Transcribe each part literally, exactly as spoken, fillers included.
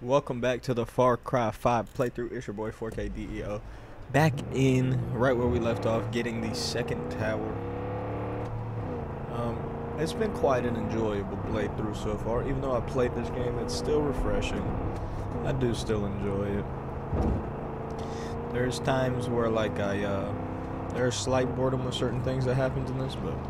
Welcome back to the Far Cry five playthrough. It's your boy four K D E O. Back in right where we left off, getting the second tower. Um, it's been quite an enjoyable playthrough so far. Even though I played this game, it's still refreshing. I do still enjoy it. There's times where like I, uh, there's slight boredom with certain things that happens in this, but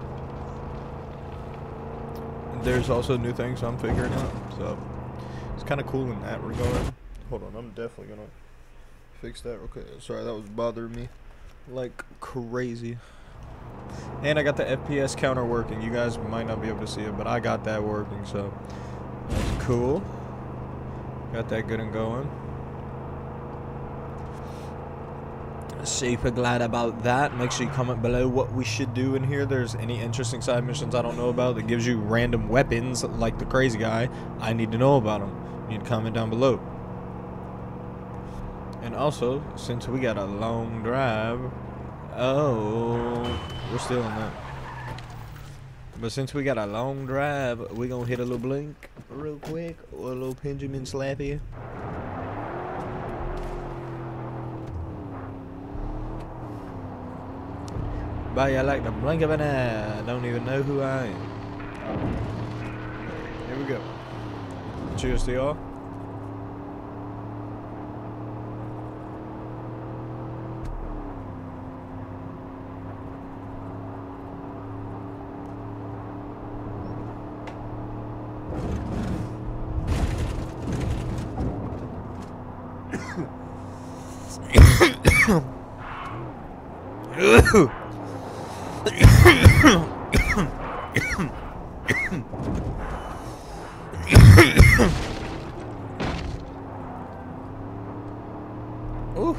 there's also new things I'm figuring out, so it's kind of cool in that regard. Hold on, I'm definitely gonna fix that. Okay, sorry, that was bothering me like crazy. And I got the F P S counter working. You guys might not be able to see it, but I got that working, so that's cool. Got that good and going. Super glad about that. Make sure you comment below what we should do in here. There's any interesting side missions I don't know about that gives you random weapons like the crazy guy. I need to know about them. You need to comment down below. And also, since we got a long drive, oh, we're still in that. But since we got a long drive, we gonna hit a little blink real quick, or a little Benjamin Slappy. But yeah, like the blink of an eye. I don't even know who I am. Here we go. Cheers to y'all. Ooh.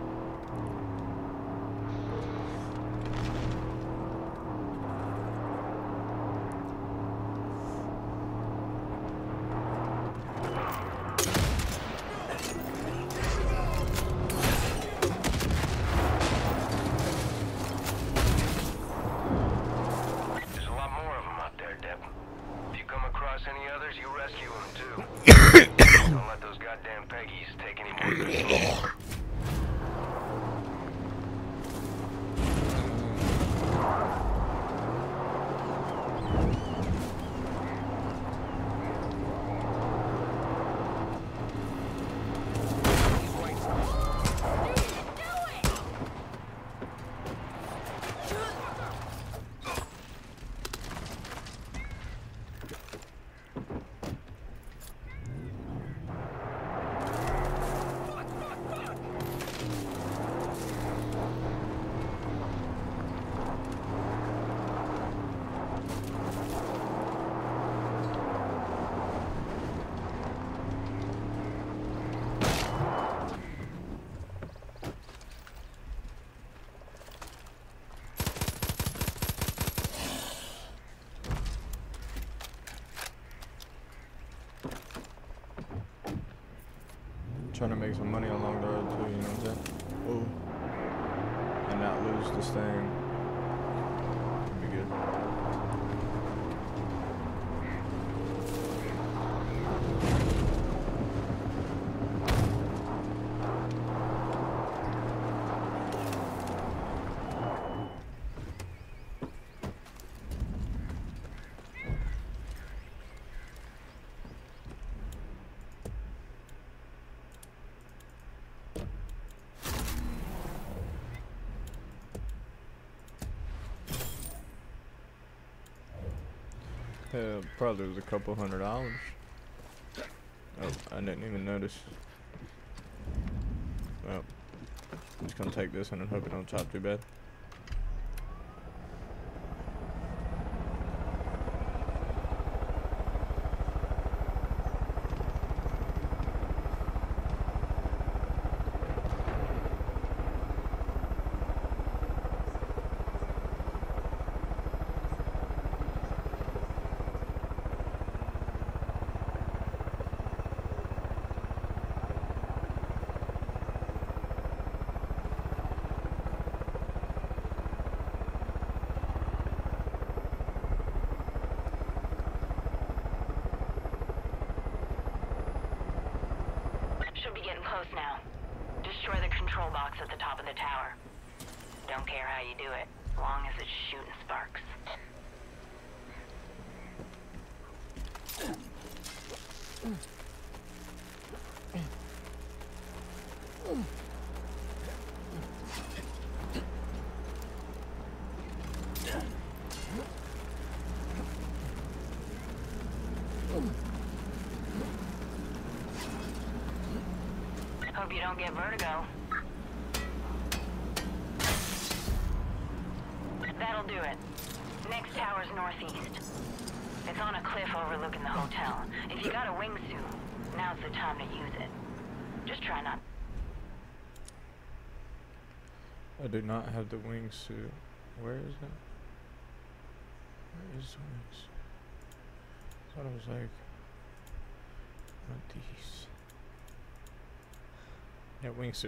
There's a lot more of them out there, Deb. If you come across any others, you rescue them too. Don't let those goddamn Peggies take any more of this. Trying to make some money along the road too, you know what I'm saying? Ooh. And not lose this thing. Could be good. Yeah, probably was a couple hundred dollars. Oh, I didn't even notice. Well, I'm just gonna take this one and hope it don't chop too bad. getting close now. Destroy the control box at the top of the tower. Don't care how you do it, as long as it's shooting sparks. Hope you don't get vertigo. That'll do it. Next tower's northeast. It's on a cliff overlooking the hotel. If you got a wingsuit, now's the time to use it. Just try not. I do not have the wingsuit. Where is it? Where is the wingsuit? I thought it was like one of these. Yeah, wingsuit.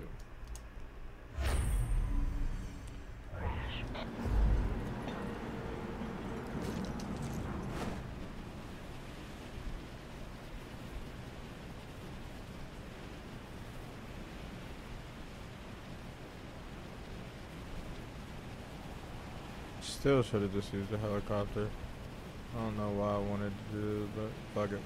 Still should have just used the helicopter. I don't know why I wanted to do it, but fuck it.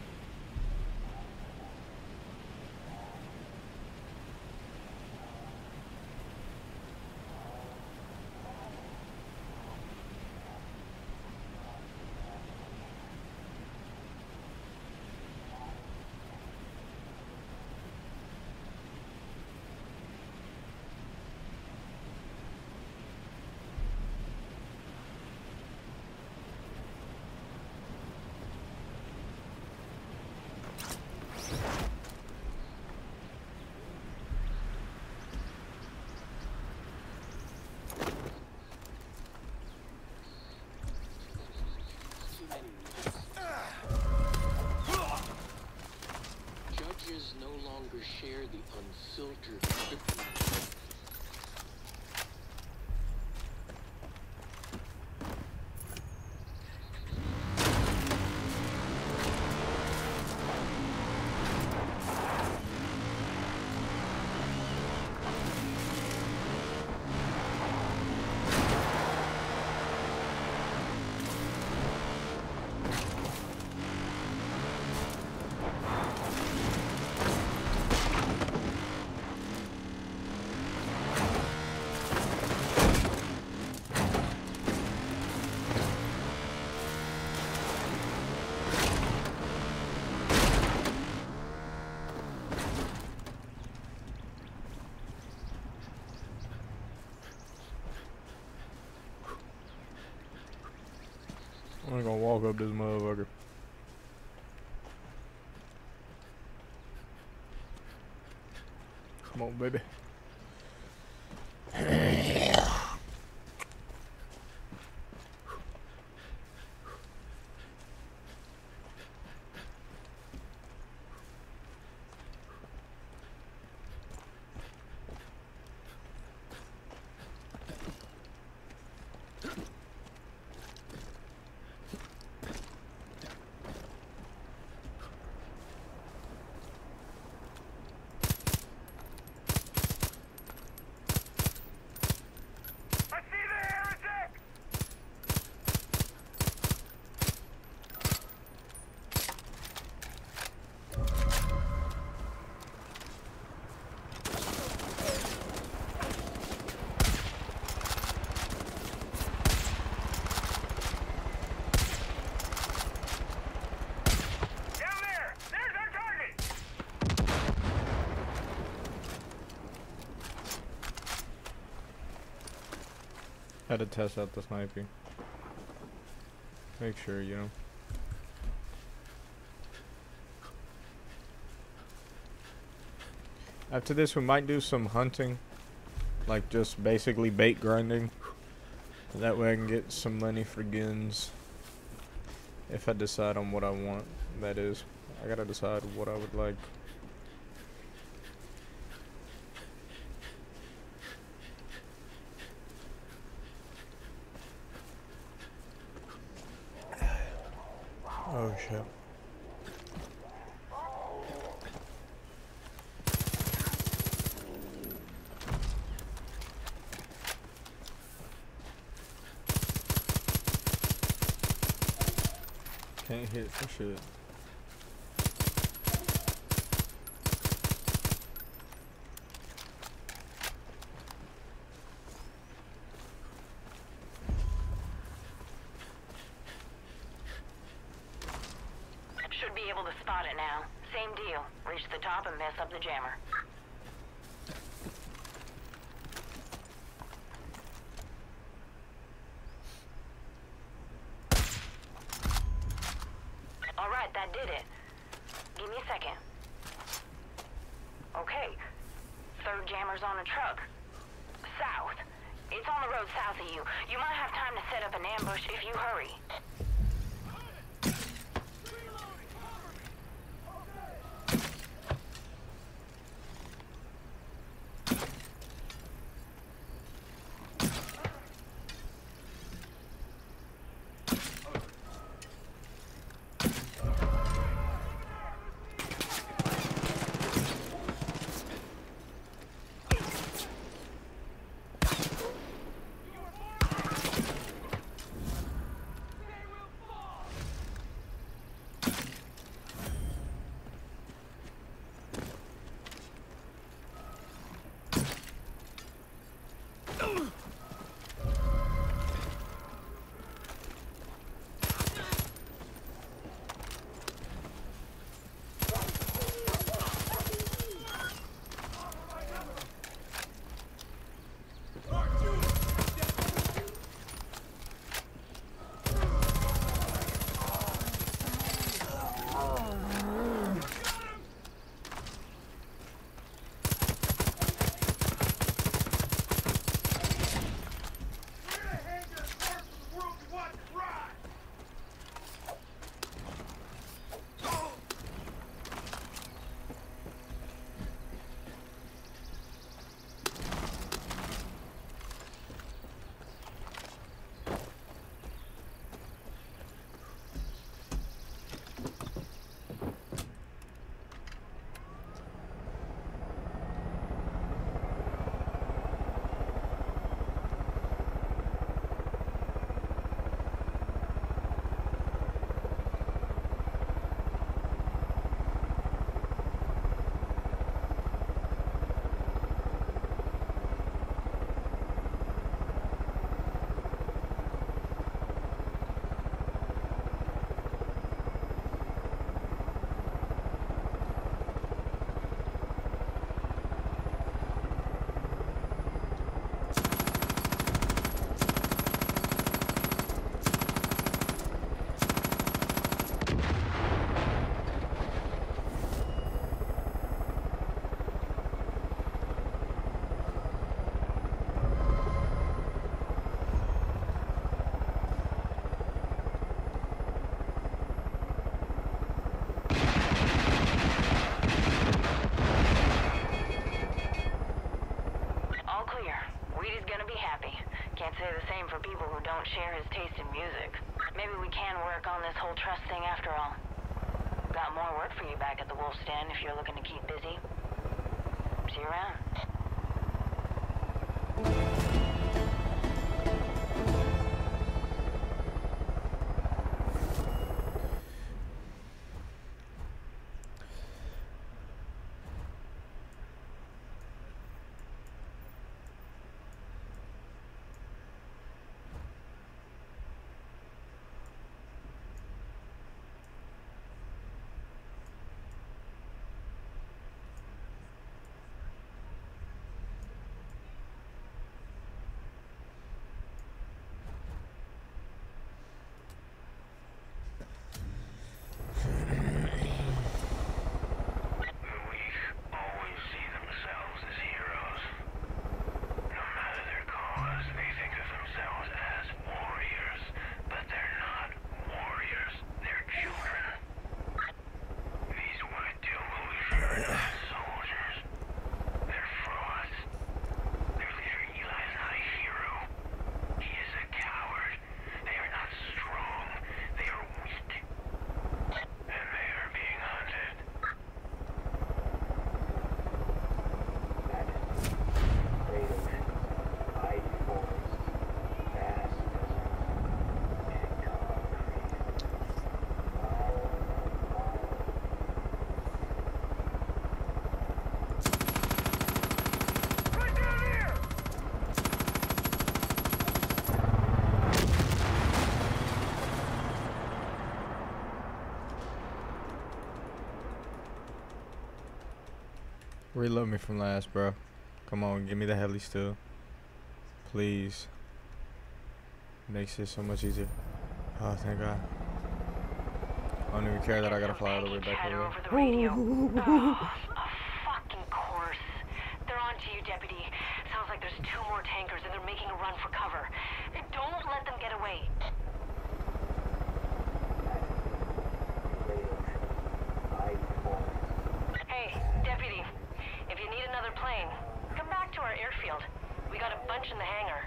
Judges no longer share the unfiltered kryptonite. I'm gonna walk up this motherfucker. Come on, baby. Had to test out the sniping. Make sure, you know. After this, we might do some hunting. Like just basically bait grinding. That way I can get some money for gins. If I decide on what I want, that is. I gotta decide what I would like. Oh shit. can't hit for shit. Should be able to spot it now. Same deal. Reach the top and mess up the jammer. Alright, that did it. Give me a second. Okay. Third jammer's on a truck. South. It's on the road south of you. You might have time to set up an ambush if you hurry. Say the same for people who don't share his taste in music. Maybe we can work on this whole trust thing after all. Got more work for you back at the Wolf's Den if you're looking to keep busy. See you around. Reload me from last, bro. Come on, give me the heli still. Please. Makes it so much easier. Oh, thank God. I don't even care that I gotta fly all the way back over over there. the radio. Oh, of fucking course. They're on to you, deputy. Sounds like there's two more tankers and they're making a run for cover. Don't let them get away. Hey, deputy. If you need another plane, come back to our airfield. We got a bunch in the hangar.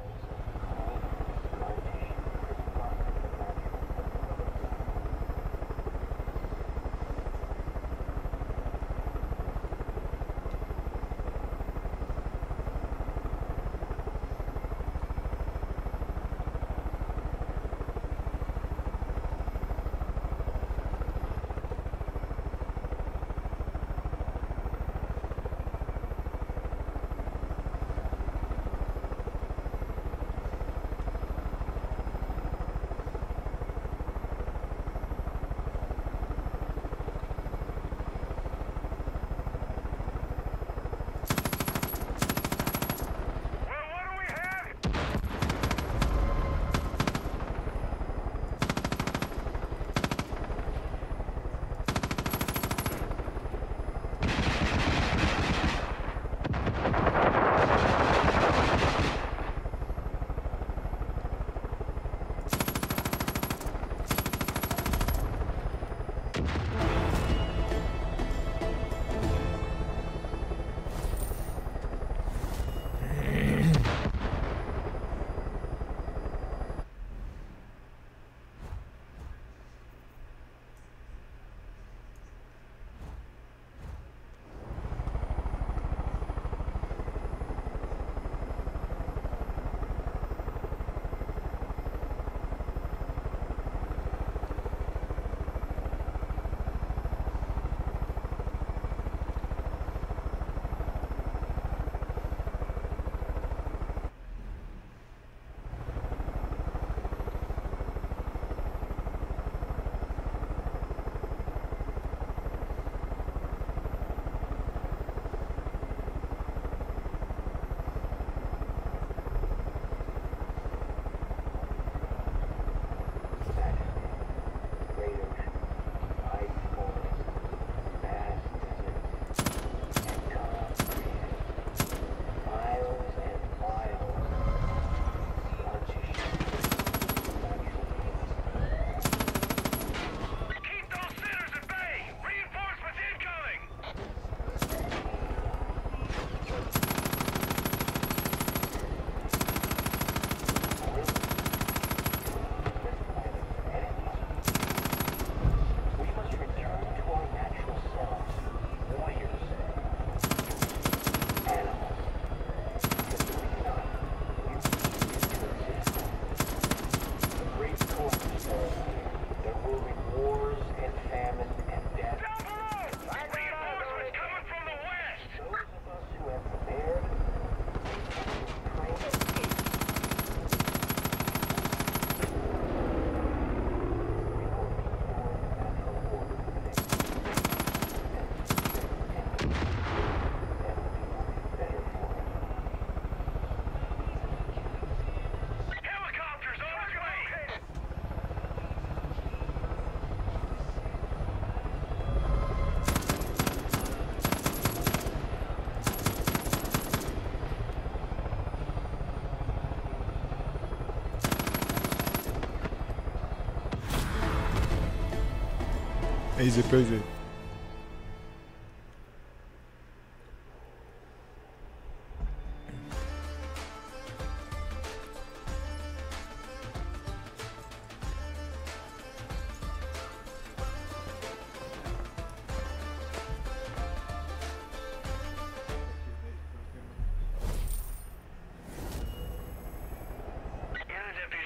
Easy peasy.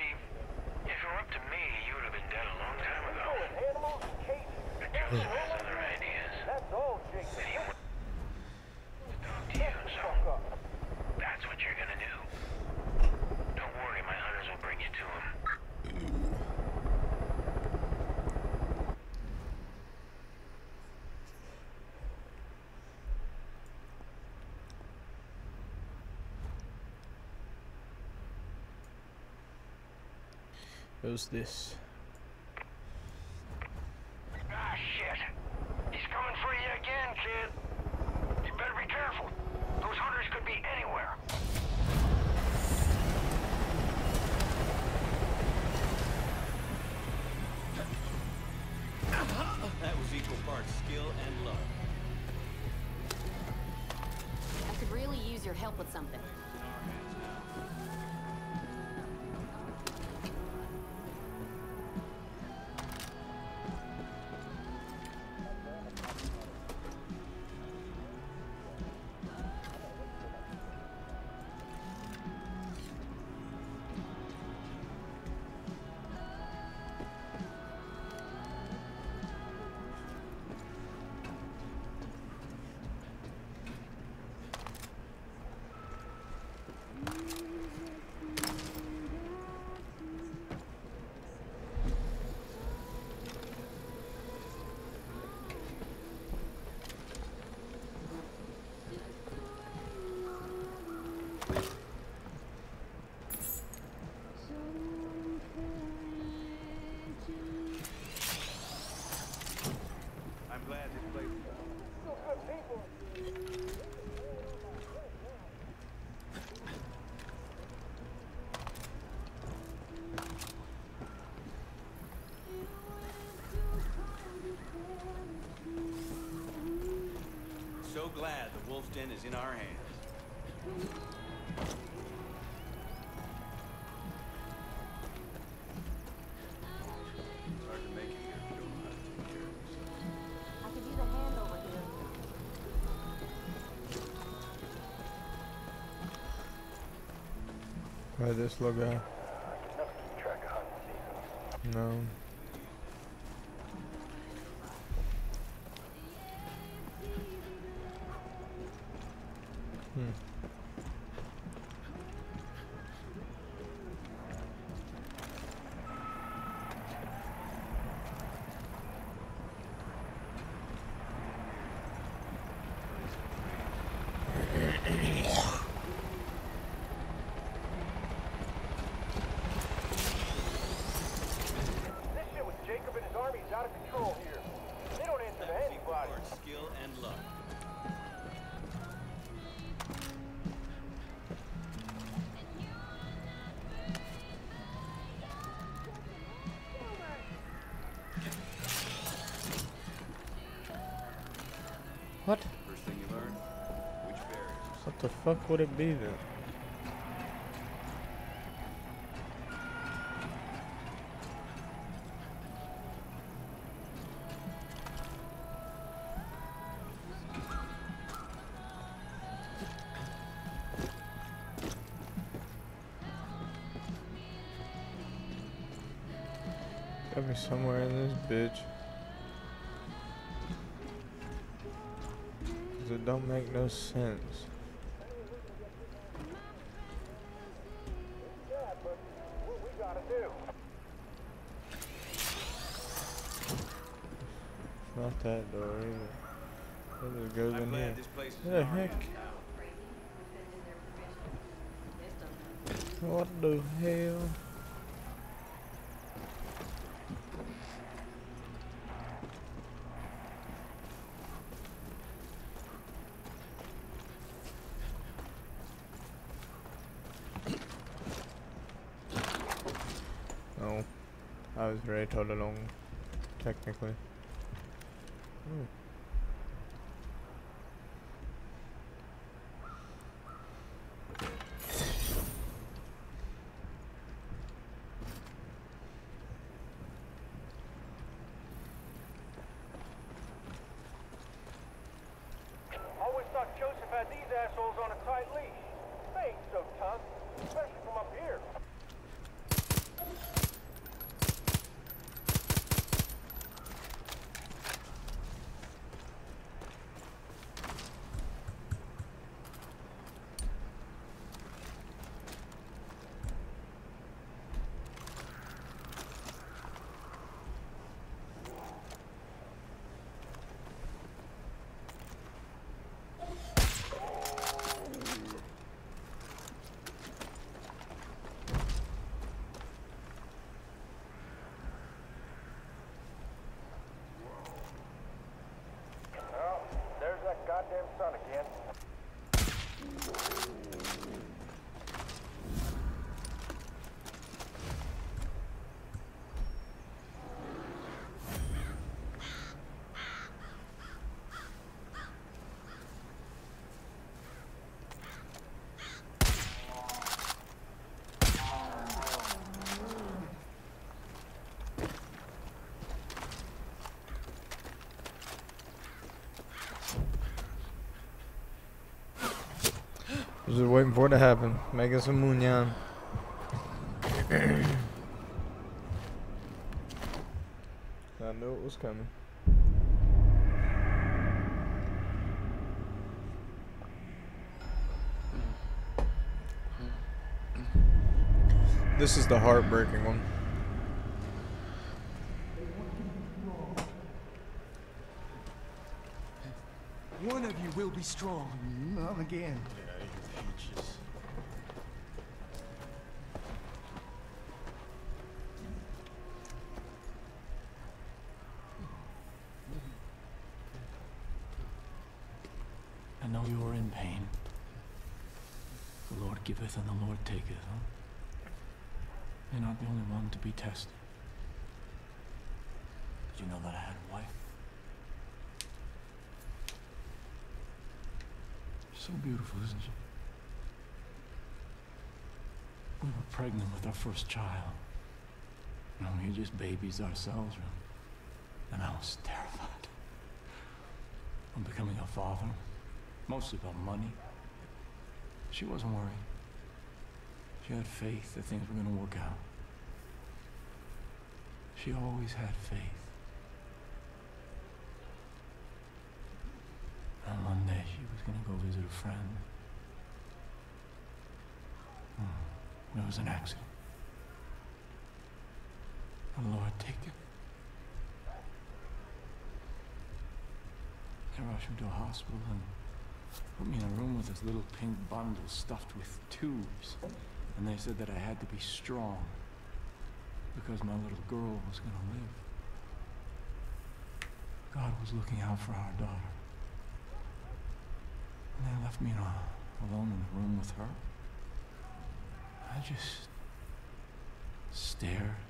Because there's Who's this? Ah, shit. He's coming for you again, kid. You better be careful. Those hunters could be anywhere. That was equal parts skill and luck. I could really use your help with something. I'm glad this place so glad the Wolf's Den is in our hands. It's hard to make it here if you don't know how to take care of yourself. I could use a hand over here. Why this little guy? No. Hmm. This shit with Jacob and his army is out of control here. They don't answer to That was equal anybody. parts skill and luck. What? First thing you learn, which barriers. What the fuck would it be then? Got me somewhere in this bitch. Cause it don't make no sense. What we gotta do? Not that door either. It just goes I'm in glad here. this place is What the in our heck? hands now. What the hell? Oh, I was very told along, technically. Hmm. Always thought Joseph had these assholes on a tight leash. They ain't so tough, especially from up here. Just waiting for it to happen. Making some munyan. I knew it was coming. This is the heartbreaking one. One of you will be strong. Not again. I know you are in pain. The Lord giveth and the Lord taketh, huh? You're not the only one to be tested. Did you know that I had a wife? She's so beautiful, isn't she? We were pregnant with our first child. You know, we were just babies ourselves, really. And I was terrified. I'm becoming a father. Mostly about money. She wasn't worried. She had faith that things were going to work out. She always had faith. And one day she was going to go visit a friend. Hmm. There was an accident. The Lord take it. They rushed me to a hospital and put me in a room with this little pink bundle stuffed with tubes. And they said that I had to be strong because my little girl was going to live. God was looking out for our daughter. And they left me in a, alone in the room with her. I just stared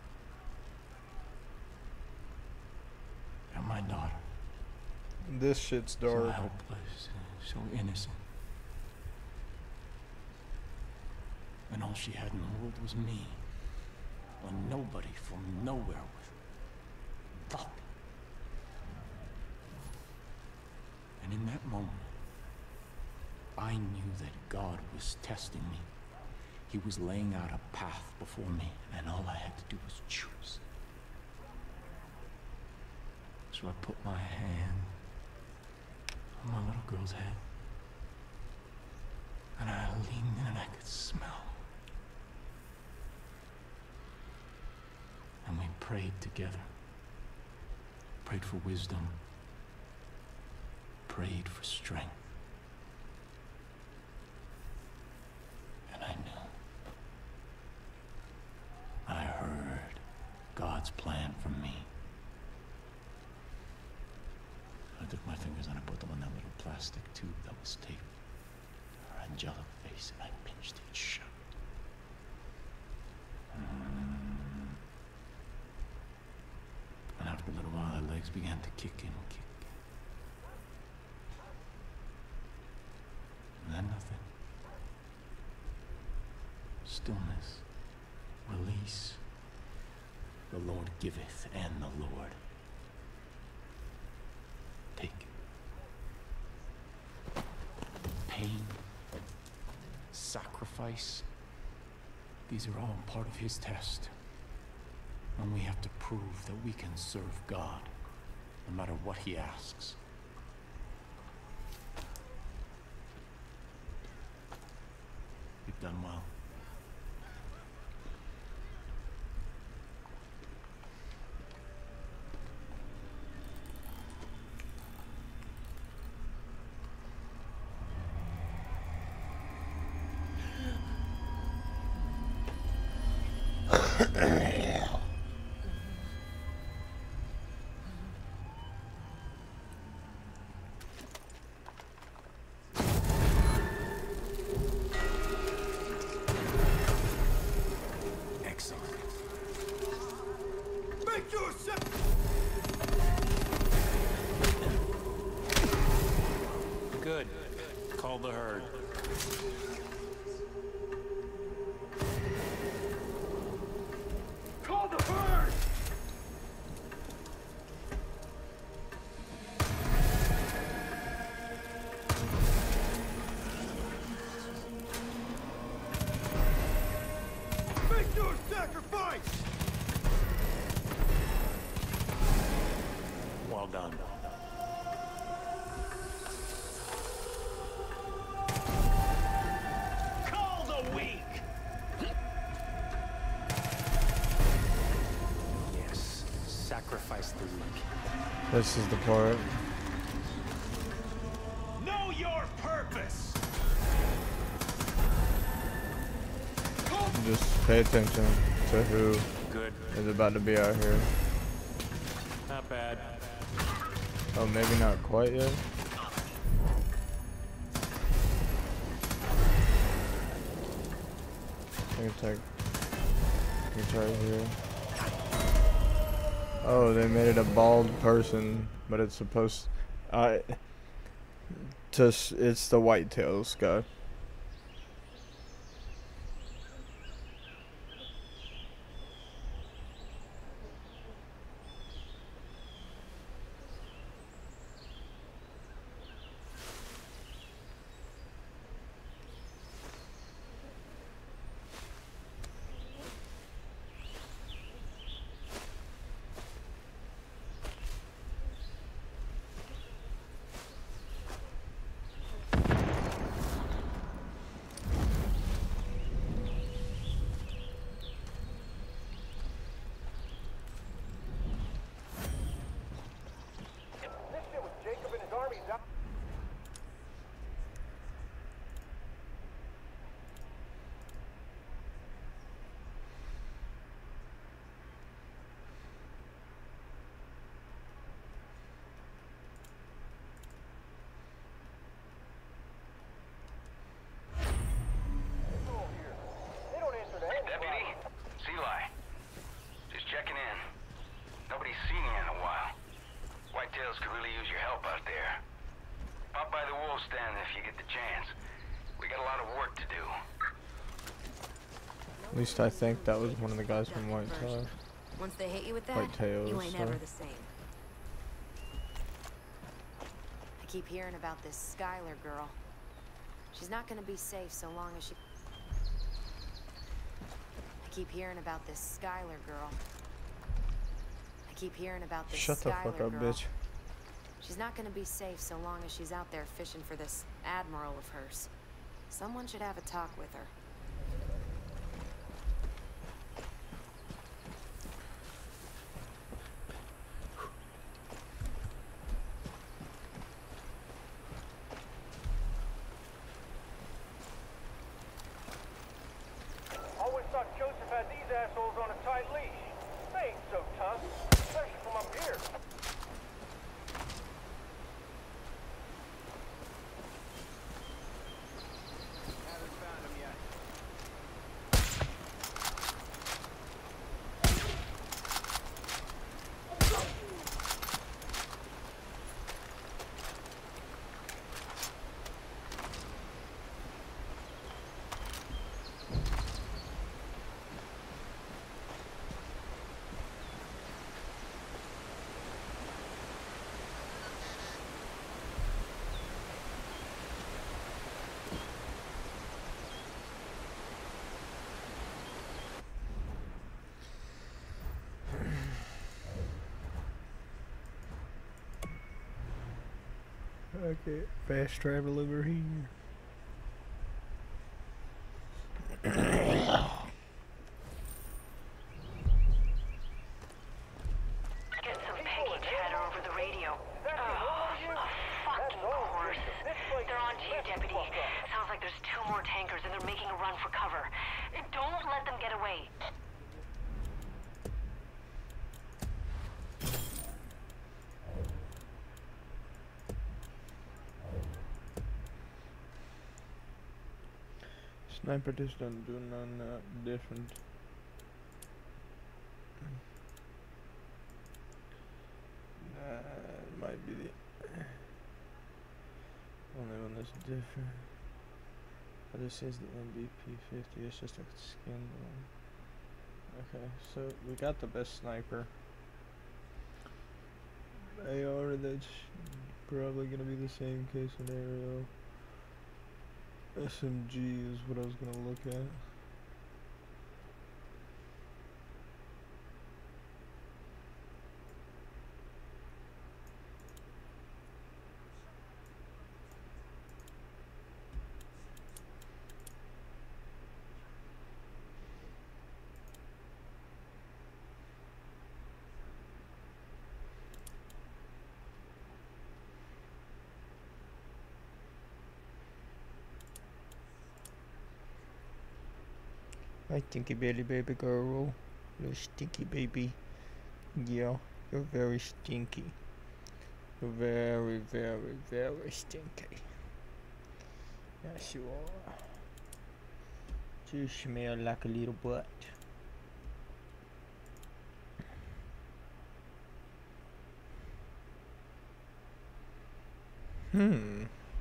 at my daughter. This shit's So dark. helpless, so innocent. And all she had in the world was me. A nobody from nowhere with thought. And in that moment, I knew that God was testing me. He was laying out a path before me, and all I had to do was choose. So I put my hand on my little girl's head, and I leaned in and I could smell. And we prayed together. Prayed for wisdom. Prayed for strength. And I knew. I heard God's plan for me. I took my fingers and I put them on that little plastic tube that was taped to her angelic face, and I pinched it shut. Mm. And after a little while, her legs began to kick and kick. And then nothing. Stillness. Release. The Lord giveth, and the Lord take it. Pain, sacrifice, these are all part of his test. And we have to prove that we can serve God, no matter what he asks. You've done well. Good. Call the herd. Call the herd! This is the part. Know your purpose. Just pay attention to who Good. is about to be out here. Not bad. Oh, maybe not quite yet. I can take. It's right here. Oh, they made it a bald person, but it's supposed. I. Just it's the whitetails guy. Deputy, Seali. Just checking in. Nobody's seen you in a while. Whitetails could really use your help out there. Pop by the wolf stand if you get the chance. We got a lot of work to do. At least I think that was one of the guys from Whitetail. Once they hit you with that, Whitetails, you ain't so. never the same. I keep hearing about this Skylar girl. She's not gonna be safe so long as she... I keep hearing about this Skylar girl. I keep hearing about this Shut the Skylar fuck up, girl. bitch. She's not gonna be safe so long as she's out there fishing for this admiral of hers. Someone should have a talk with her. Always thought Joseph had these assholes on a tight leash. They ain't so tough, especially from up here. Haven't found him yet. Okay, fast travel over here. Get some Peggy chatter over the radio. Oh, of fucking course. They're on to you, Deputy. Sounds like there's two more tankers and they're making a run for cover. Don't let them get away. Sniper just don't do none uh, different. That might be the only one that's different. But this is the M V P fifty, it's just a skin one. Okay, so we got the best sniper. A R, that's probably gonna be the same case scenario. S M G is what I was gonna look at. I stinky baby baby girl. Little stinky baby. Yeah, you're very stinky. You're very, very, very stinky. Yes, you are. You smell like a little butt. Hmm.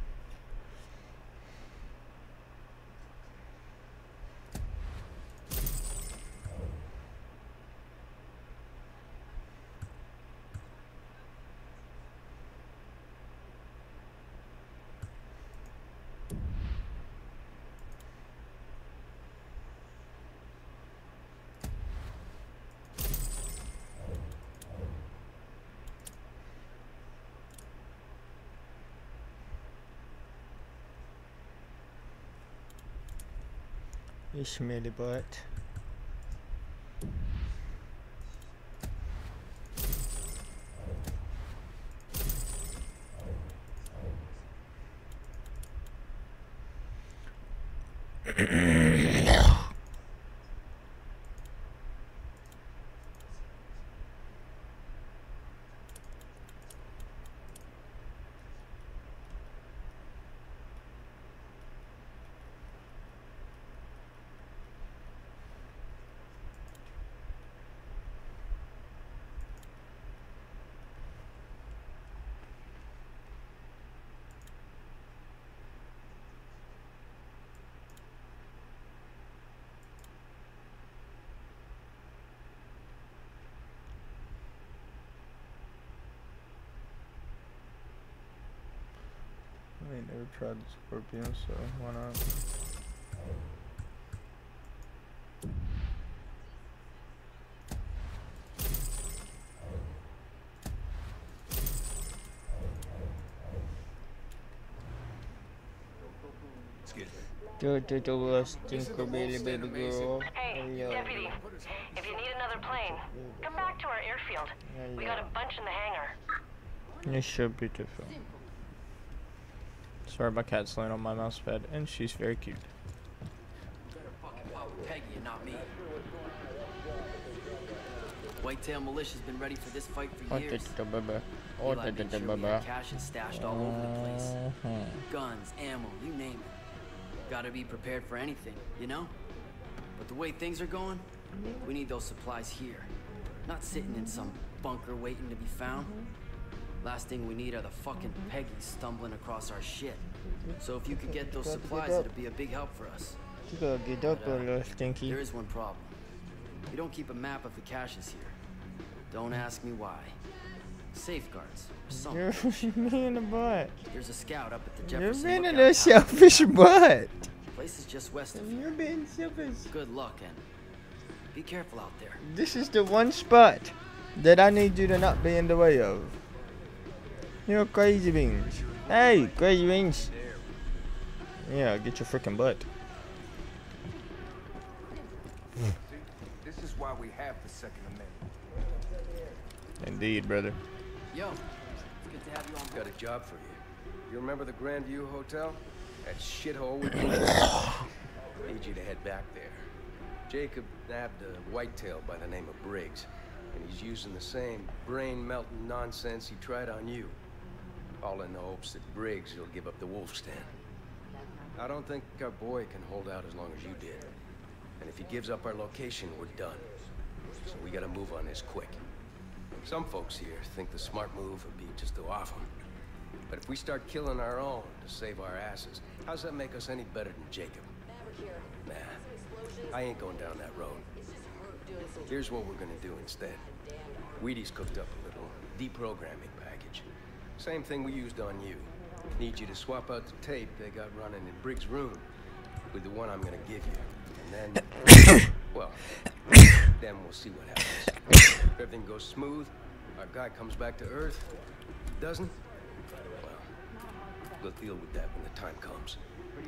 You smelly butt. I ain't never tried the scorpion, so why not? Do do do a stinker baby baby girl. Hey, deputy, if you need another plane, come back to our airfield. We got a bunch in the hangar. It should be different. Sorry, my cat's laying on my mouse pad, and she's very cute. Better fucking pop with Peggy and not me. Whitetail Militia's been ready for this fight for years. Eli made sure we had cash and stashed all over the place. Guns, ammo, you name it. Gotta be prepared for anything, you know? But the way things are going, we need those supplies here. Not sitting in some bunker waiting to be found. Last thing we need are the fucking Peggies stumbling across our shit. So if you could get those supplies, it'd be a big help for us. You gotta get up, But, uh, little stinky. there is one problem. We don't keep a map of the caches here. Don't ask me why. Safeguards, or something. You're me in the butt. There's a scout up at the You're Jefferson being Lookout a Tower. selfish butt. Place is just west of You're here. being selfish. Good luck, and be careful out there. This is the one spot that I need you to not be in the way of. You're crazy beans. Hey, crazy beans. Yeah, get your freaking butt. This is why we have the Second Amendment. Indeed, brother. Yo, it's good to have you on board. Got a job for you. You remember the Grandview Hotel? That shithole with the Need you to head back there. Jacob nabbed a whitetail by the name of Briggs, and he's using the same brain-melting nonsense he tried on you. All in the hopes that Briggs will give up the wolf stand. I don't think our boy can hold out as long as you did. And if he gives up our location, we're done. So we gotta move on this quick. Some folks here think the smart move would be just to off him. But if we start killing our own to save our asses, how's that make us any better than Jacob? Nah, I ain't going down that road. Here's what we're gonna do instead. Wheaties cooked up a little deprogramming package. Same thing we used on you. Need you to swap out the tape they got running in Briggs' room with the one I'm gonna give you. And then, well, then we'll see what happens. If everything goes smooth, our guy comes back to Earth. Doesn't? Well, we'll deal with that when the time comes.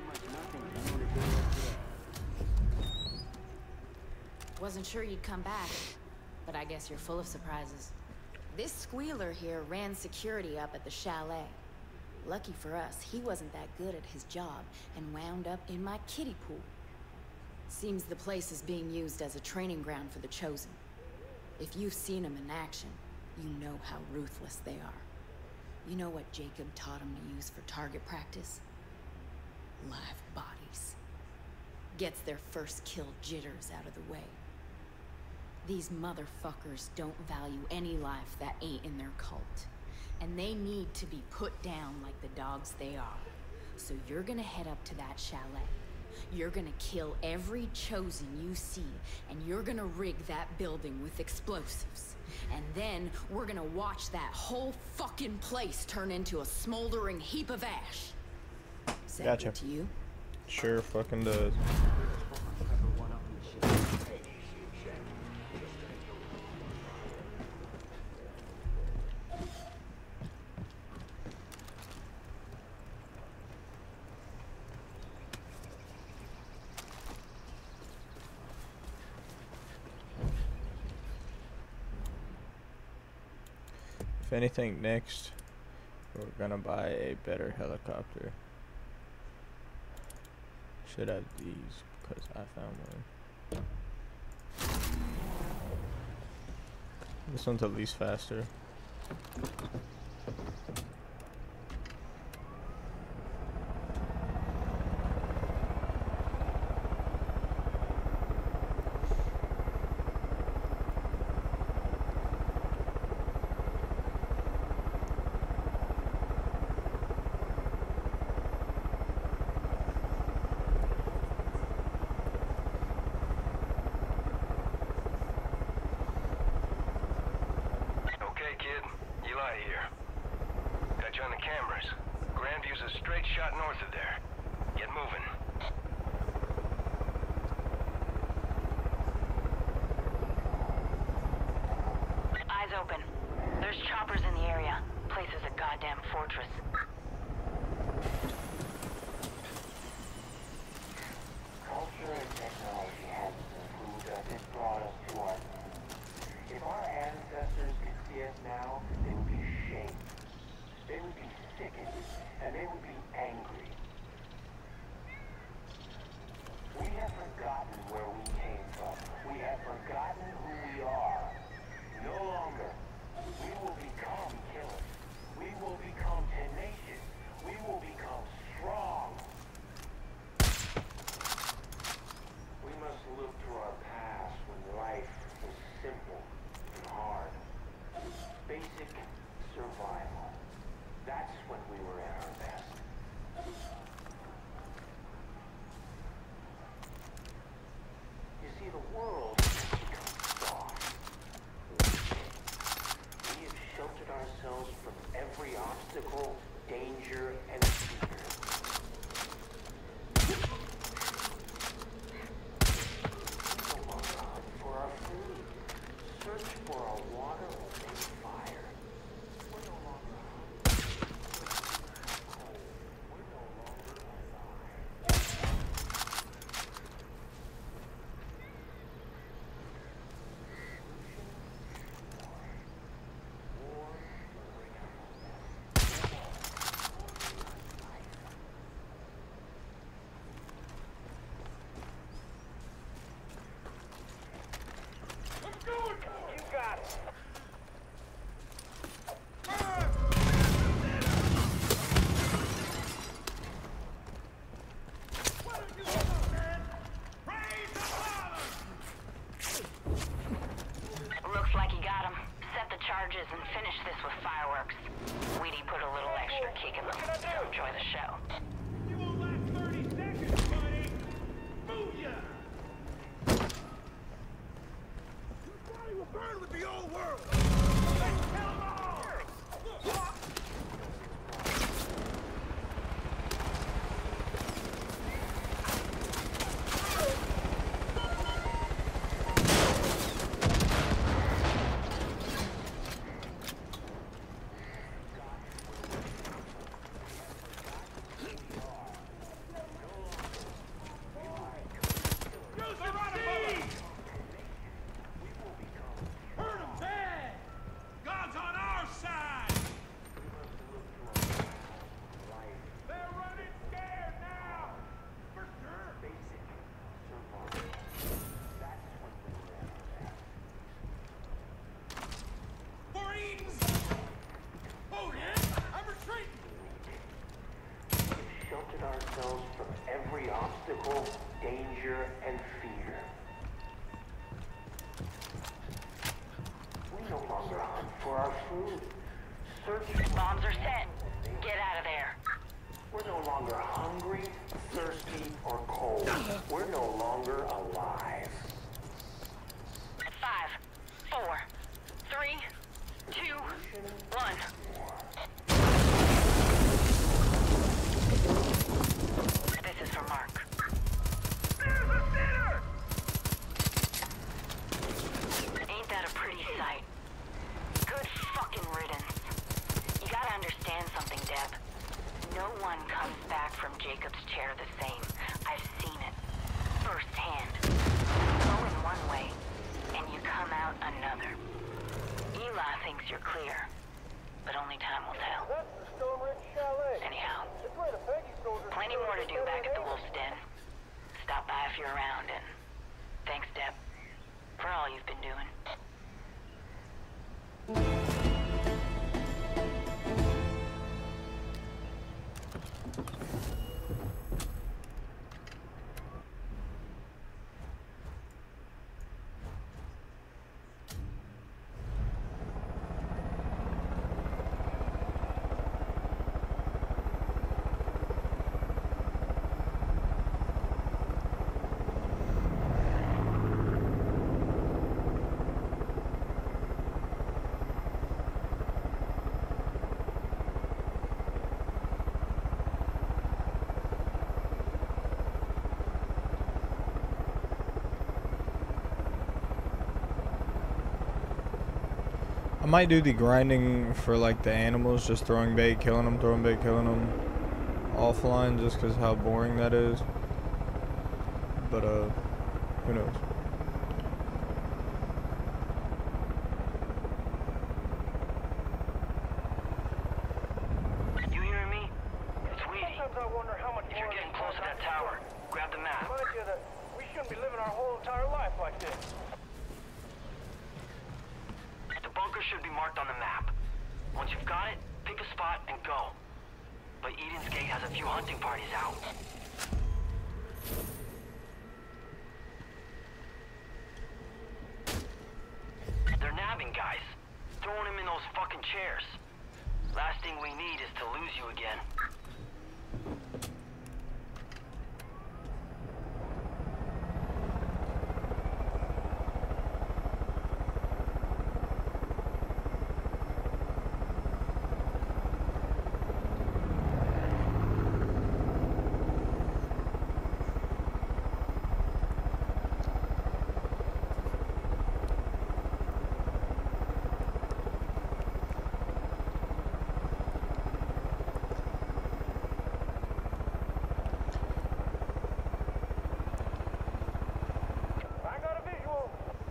Wasn't sure you'd come back, but I guess you're full of surprises. This squealer here ran security up at the chalet. Lucky for us, he wasn't that good at his job and wound up in my kiddie pool. Seems the place is being used as a training ground for the Chosen. If you've seen them in action, you know how ruthless they are. You know what Jacob taught him to use for target practice? Live bodies. Gets their first kill jitters out of the way. These motherfuckers don't value any life that ain't in their cult. And they need to be put down like the dogs they are. So you're gonna head up to that chalet. You're gonna kill every Chosen you see, and you're gonna rig that building with explosives. And then we're gonna watch that whole fucking place turn into a smoldering heap of ash. Is that Gotcha. good to you? Sure fucking does. If anything, next we're gonna buy a better helicopter. Should have these because I found one. This one's at least faster. struggle, danger, and fear. We no longer hunt for our food. Search. Bombs are set. Get out of there. We're no longer hungry, thirsty, or cold. We're no longer alive. Five, four, three, two, one. This is for Mark. There's a sinner! Ain't that a pretty sight? Good fucking riddance. You gotta understand something, Deb. No one comes back from Jacob's chair the same. I've seen it. Firsthand. You go in one way, and you come out another. Eli thinks you're clear, but only time will tell. That's the Stone Ridge Chalet. Anyhow, It's where the Peggy soldiers... plenty more to do back at the Wolf's Den. Stop by if you're around, and thanks, Deb, for all you've been doing. I might do the grinding for like the animals, just throwing bait, killing them, throwing bait, killing them offline, just because how boring that is. But uh, who knows? You hearing me? It's Weedy. Sometimes I wonder how much If you're getting close to that tower, grab the map. Remind you that we shouldn't be living our whole entire life like this. The bunker should be marked on the map. Once you've got it, pick a spot and go. But Eden's Gate has a few hunting parties out. They're nabbing guys, throwing them in those fucking chairs. Last thing we need is to lose you again. I got a visual.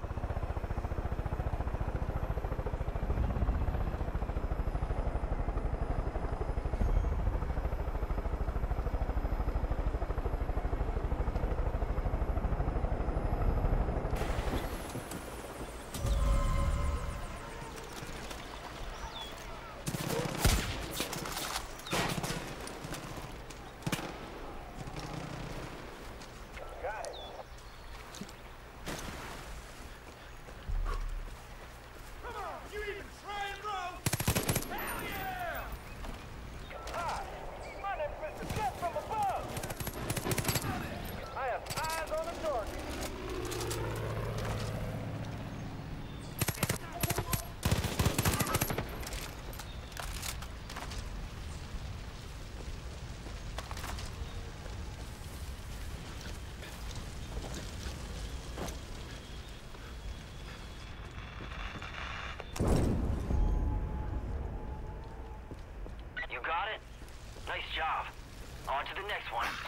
Got it. Come on, you even try and roll! Hell yeah! Hi, my name's Mister Death from above. I have eyes on the target. You got it? Nice job. On to the next one.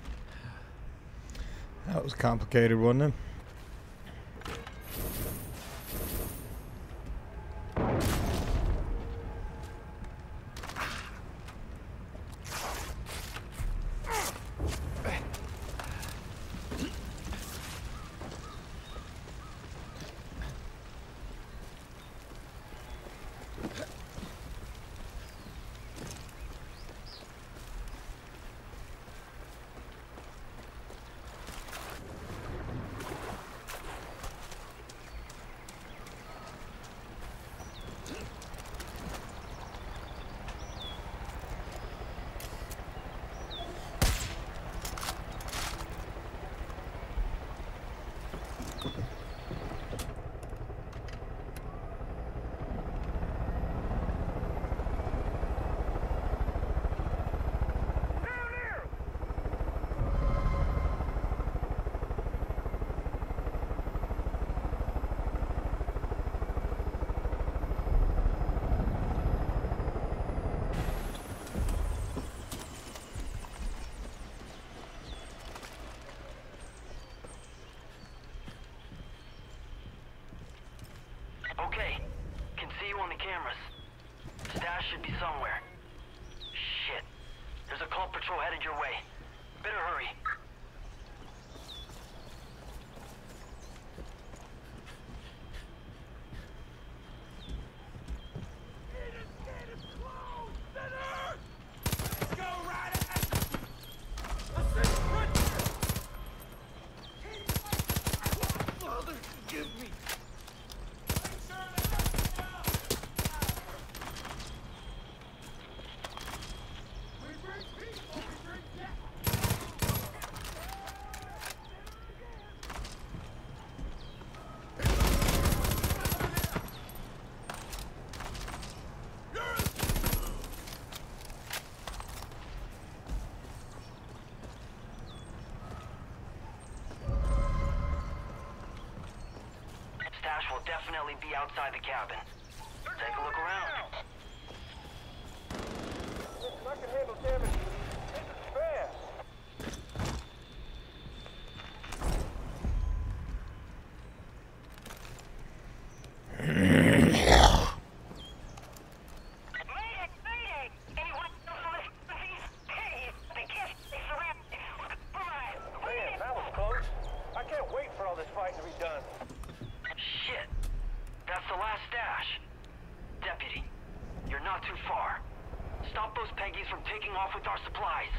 That was complicated, wasn't it? cameras. Stash should be somewhere. Shit. There's a cult patrol headed your way. Better hurry. Will definitely be outside the cabin. Take a look around. I can handle damage. This is fair. Man, that was close. I can't wait for all this fighting to be done. Shit. That's the last stash. Deputy, you're not too far. Stop those Peggies from taking off with our supplies.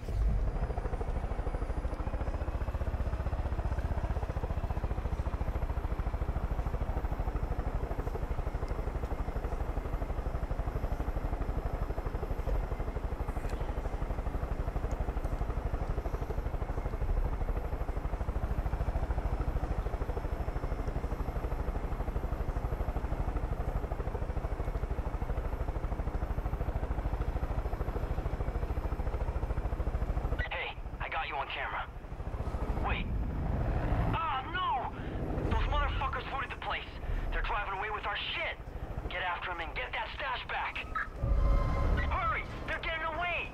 On camera. Wait. Ah, no! Those motherfuckers looted the place. They're driving away with our shit. Get after them and get that stash back. Hurry! They're getting away!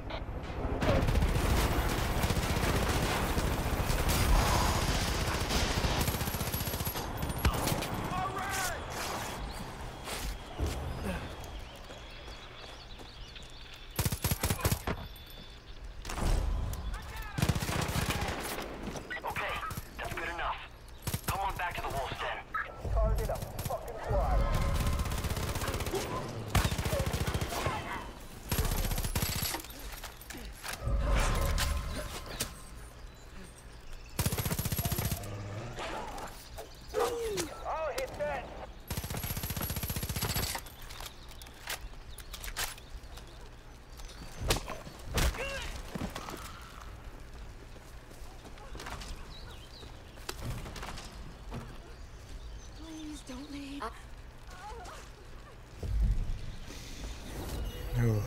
Don't leave. Oh.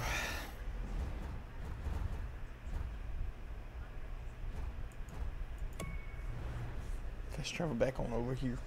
Let's travel back on over here.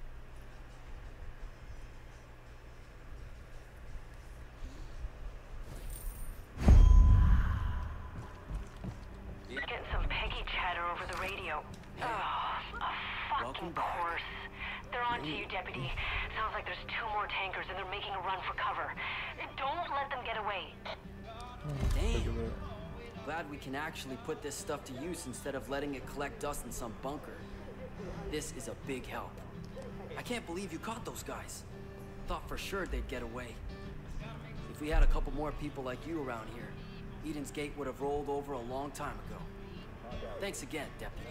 Getting some Peggy chatter over the radio. Oh, a fucking course. They're on to you, Deputy. Sounds like there's two more tankers and they're making a run for cover. Don't let them get away. Damn. Glad we can actually put this stuff to use instead of letting it collect dust in some bunker. This is a big help. I can't believe you caught those guys. Thought for sure they'd get away. If we had a couple more people like you around here, Eden's Gate would have rolled over a long time ago. Thanks again, Deputy.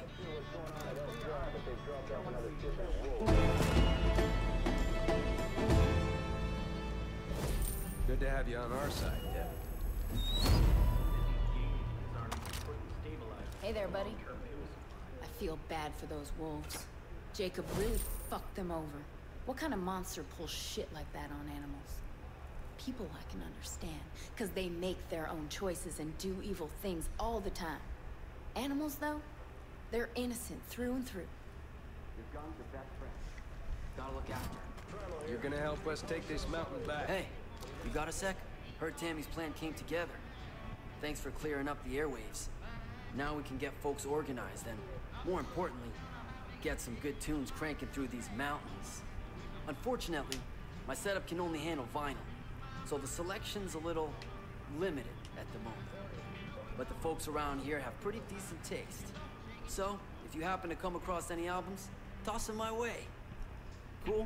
Good to have you on our side, Deb. Hey there, buddy. I feel bad for those wolves. Jacob really fucked them over. What kind of monster pulls shit like that on animals? People I can understand, because they make their own choices and do evil things all the time. Animals, though, they're innocent through and through. Your guns are best friends. Gotta look after her. You're gonna help us take this mountain back. Hey, you got a sec? Heard Tammy's plan came together. Thanks for clearing up the airwaves. Now we can get folks organized and, more importantly, get some good tunes cranking through these mountains. Unfortunately, my setup can only handle vinyl. so the selection's a little limited at the moment. But the folks around here have pretty decent taste. So, if you happen to come across any albums, toss them my way. Cool?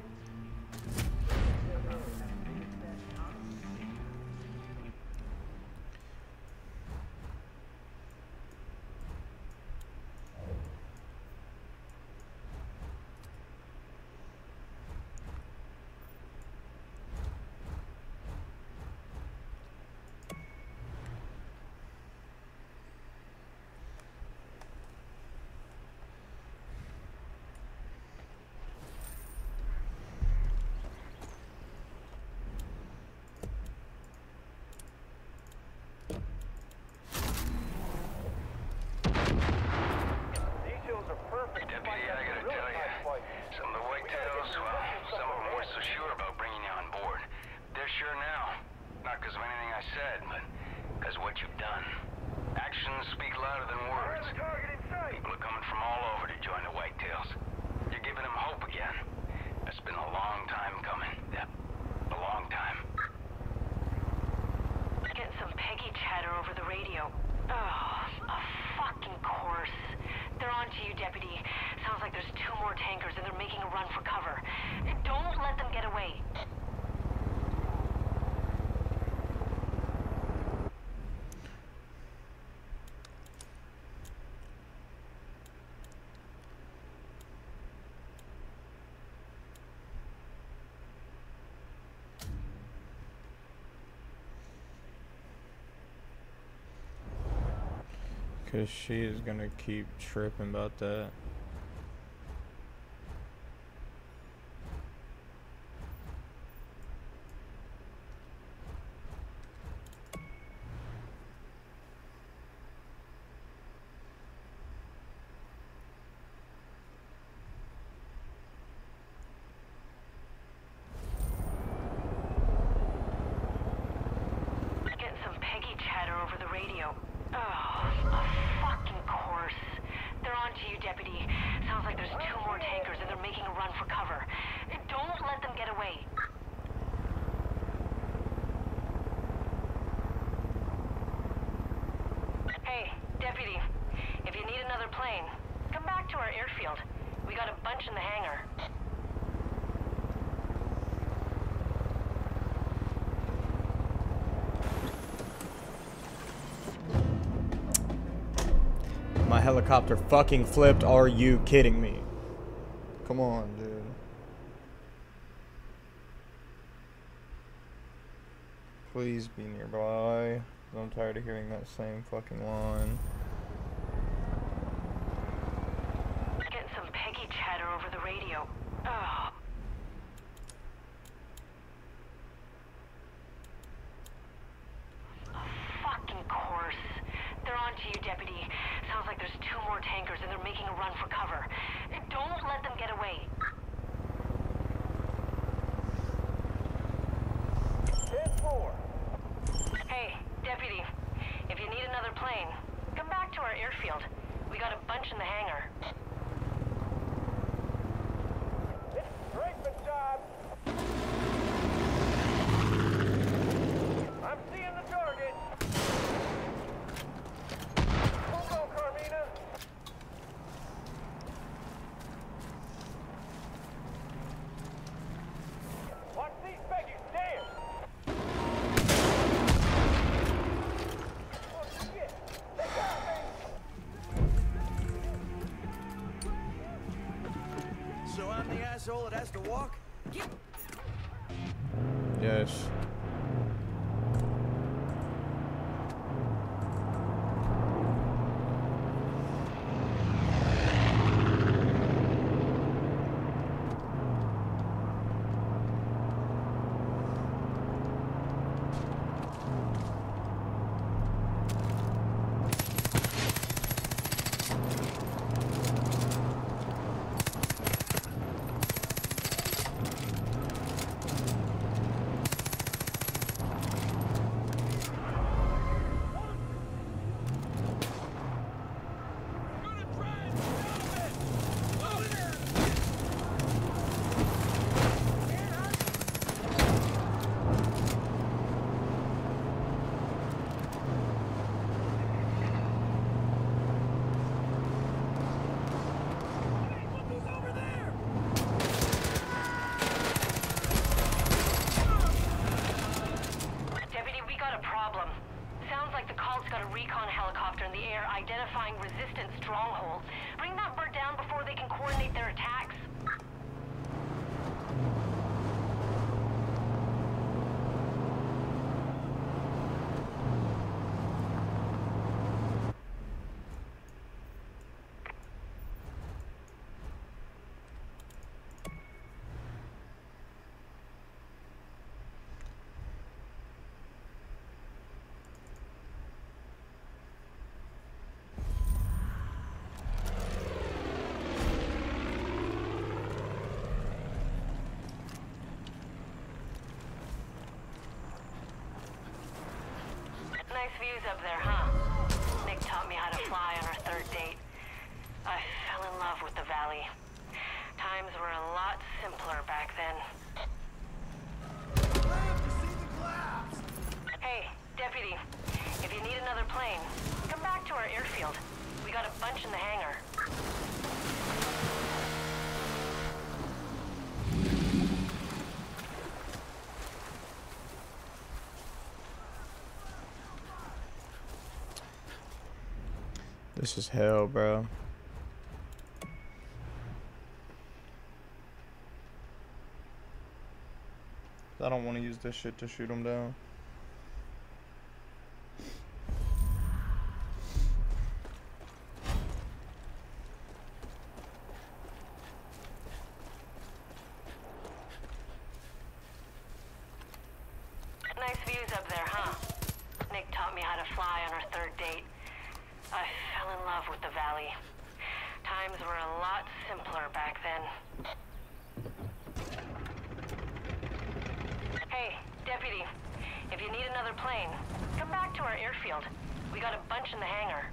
Cause she is gonna keep tripping about that. My helicopter fucking flipped. Are you kidding me? Come on, dude. Please be nearby. I'm tired of hearing that same fucking line. Getting some Peggy chatter over the radio. Oh. A fucking course. They're on to you, Deputy. Sounds like there's two more tankers and they're making a run for cover. Don't let them get away. ten four. Hey, Deputy. If you need another plane, come back to our airfield. We got a bunch in the hangar. It's strafing job. I'm seeing the target. Hold on, Carmina. Watch these Peggy stairs. Oh shit! They got me. So I'm the asshole that has to walk? Yes. Nice views up there, huh? Nick taught me how to fly on our third date. I fell in love with the valley. Times were a lot simpler back then. Hey, deputy, if you need another plane, come back to our airfield. We got a bunch in the hangar. This is hell, bro. I don't want to use this shit to shoot him down. Nice views up there, huh? Nick taught me how to fly on our third date. I fell in love with the valley. Times were a lot simpler back then. Hey, deputy, if you need another plane, come back to our airfield. We got a bunch in the hangar.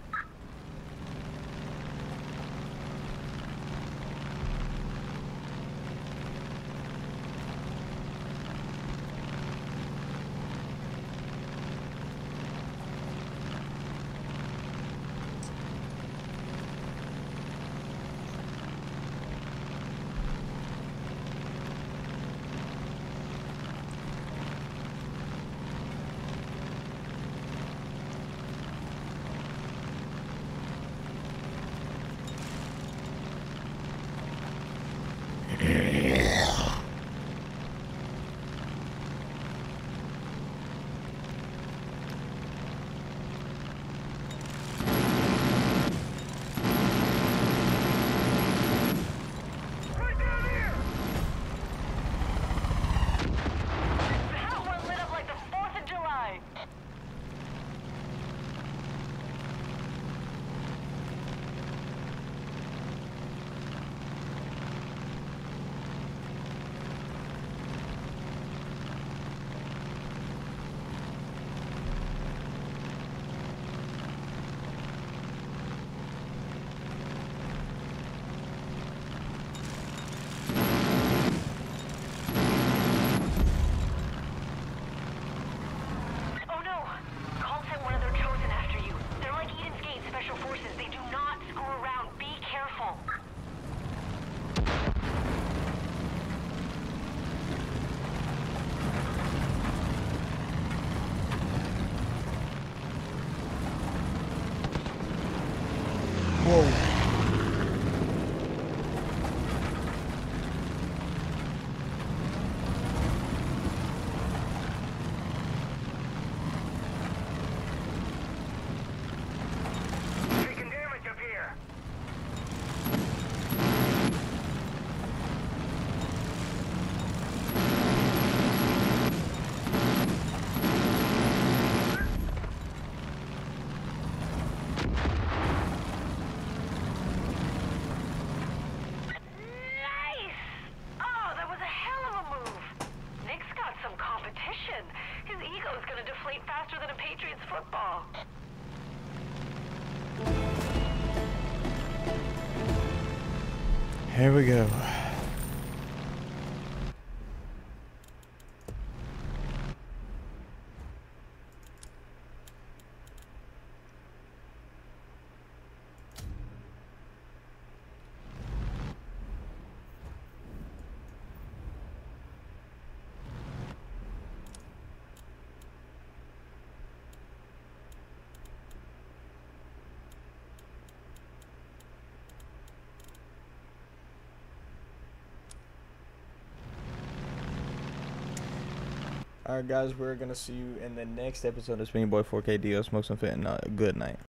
Here we go. Alright guys, we're gonna see you in the next episode of Spinning Boy four K D O. Smoke some fit and uh, good night.